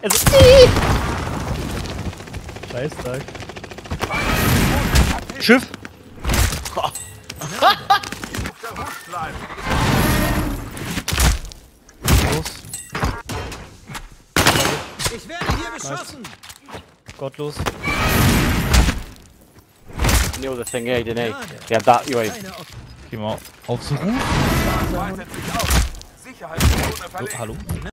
Also. Scheißtag. Schiff! Los. Ich werde hier beschossen! Gottlos. Knew the thing, yeah, didn't he? Yeah, that UAV. Geh mal aufzurufen. Weitet sich auf. Sicherheitszone Oh, verlegt. hallo?